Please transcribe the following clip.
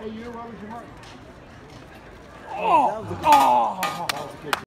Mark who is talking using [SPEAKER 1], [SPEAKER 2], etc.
[SPEAKER 1] Hey, you know what was your mark?
[SPEAKER 2] Oh!